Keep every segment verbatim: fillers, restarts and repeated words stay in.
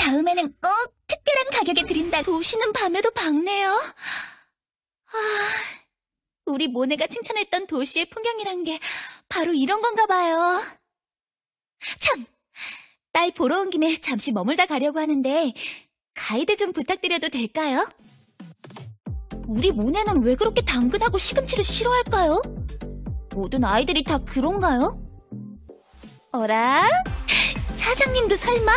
다음에는 꼭 특별한 가격에 드린다. 도시는 밤에도 밝네요. 아, 우리 모네가 칭찬했던 도시의 풍경이란 게 바로 이런 건가 봐요. 참! 딸 보러 온 김에 잠시 머물다 가려고 하는데 가이드 좀 부탁드려도 될까요? 우리 모네는 왜 그렇게 당근하고 시금치를 싫어할까요? 모든 아이들이 다 그런가요? 어라? 사장님도 설마?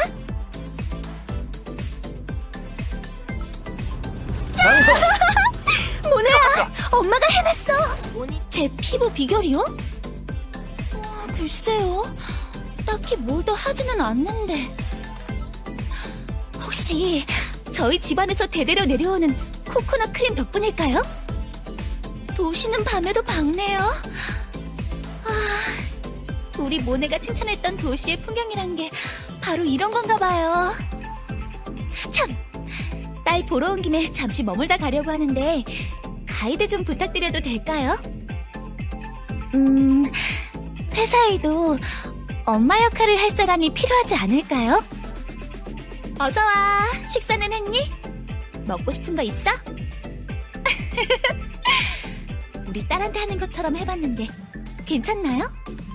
모네야! 엄마가 해냈어! 제 피부 비결이요? 어, 글쎄요. 딱히 뭘 더 하지는 않는데. 혹시 저희 집안에서 대대로 내려오는 코코넛 크림 덕분일까요? 도시는 밤에도 밝네요. 아, 우리 모네가 칭찬했던 도시의 풍경이란 게 바로 이런 건가 봐요. 참! 딸 보러 온 김에 잠시 머물다 가려고 하는데 가이드 좀 부탁드려도 될까요? 음... 회사에도 엄마 역할을 할 사람이 필요하지 않을까요? 어서와. 식사는 했니? 먹고 싶은 거 있어? 우리 딸한테 하는 것처럼 해봤는데 괜찮나요?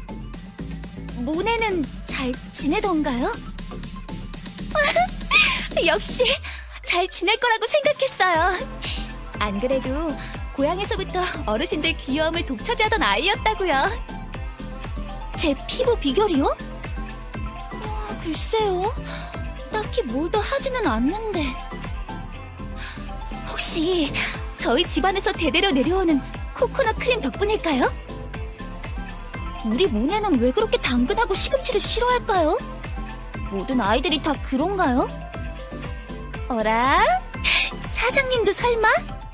모네는 잘 지내던가요? 역시 잘 지낼 거라고 생각했어요. 안 그래도 고향에서부터 어르신들 귀여움을 독차지하던 아이였다고요. 제 피부 비결이요? 어, 글쎄요. 딱히 뭘 더 하지는 않는데. 혹시 저희 집안에서 대대로 내려오는 코코넛 크림 덕분일까요? 우리 모네는 왜 그렇게 당근하고 시금치를 싫어할까요? 모든 아이들이 다 그런가요? 어라? 사장님도 설마?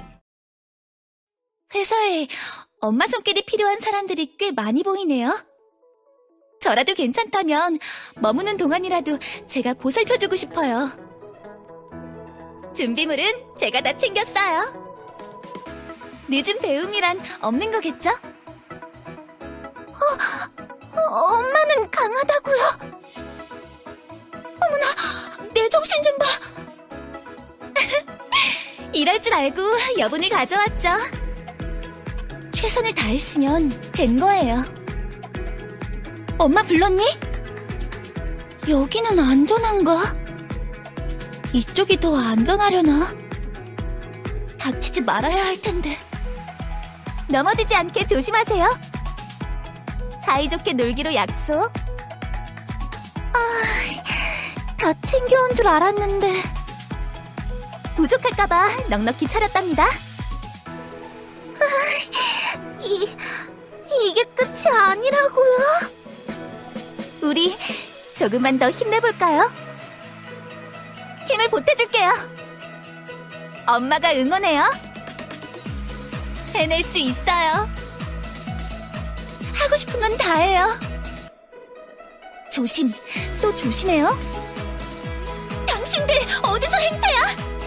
회사에 엄마 손길이 필요한 사람들이 꽤 많이 보이네요. 저라도 괜찮다면 머무는 동안이라도 제가 보살펴주고 싶어요. 준비물은 제가 다 챙겼어요. 늦은 배움이란 없는 거겠죠? 어, 어, 엄마는 강하다고요? 어머나, 내 정신 좀 봐. 이럴 줄 알고 여분을 가져왔죠. 최선을 다했으면 된 거예요. 엄마 불렀니? 여기는 안전한가? 이쪽이 더 안전하려나? 다치지 말아야 할 텐데. 넘어지지 않게 조심하세요. 사이좋게 놀기로 약속. 아, 다 챙겨온 줄 알았는데 부족할까봐 넉넉히 차렸답니다. 아, 이, 이게 끝이 아니라고요? 우리 조금만 더 힘내볼까요? 힘을 보태줄게요. 엄마가 응원해요. 해낼 수 있어요. 하고 싶은 건 다 해요. 조심, 또 조심해요. 당신들 어디서 행패야?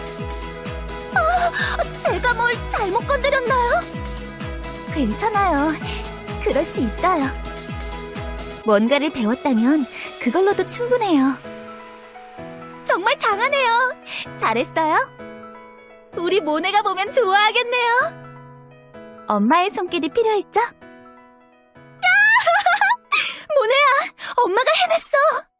아, 제가 뭘 잘못 건드렸나요? 괜찮아요. 그럴 수 있어요. 뭔가를 배웠다면 그걸로도 충분해요. 정말 장하네요. 잘했어요. 우리 모네가 보면 좋아하겠네요. 엄마의 손길이 필요했죠? 모네야, 엄마가 해냈어.